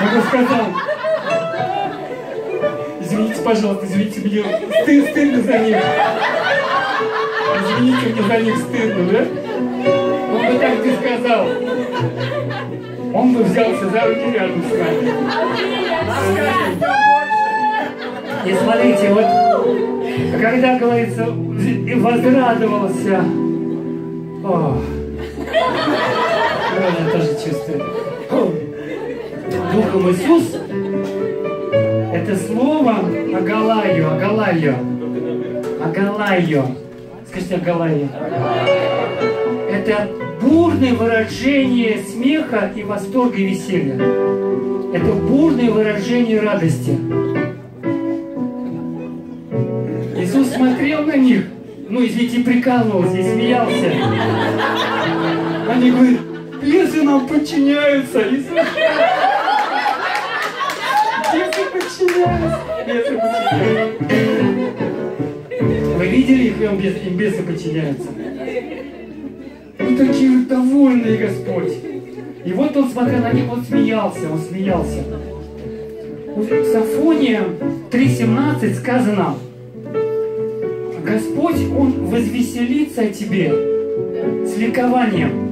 Он сказал: извините, пожалуйста, извините, мне стыдно за них. Извините, мне за них стыдно, да? Он бы так не сказал. Он бы взялся за руки рядом с вами. И смотрите, вот, когда, говорится, и возрадовался, я тоже чувствую, Духом Иисус, это слово Агалайо, скажите Агалайо, это бурное выражение смеха и восторга и веселья. Это бурное выражение радости. Иисус смотрел на них, ну, извините, прикалывался и смеялся. Они говорят: бесы нам подчиняются. Иисус бесы подчиняются. Вы видели их, им бесы подчиняются? Ну, такие довольные Господь. И вот он, смотря на них, он смеялся. В Софония 3:17 сказано: Господь, Он возвеселится о тебе с ликованием.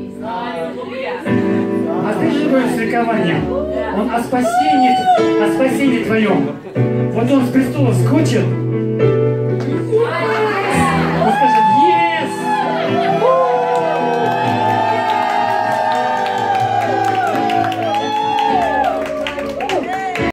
А ты же говоришь с ликованием? Он о спасении твоем. Вот Он с престола скочит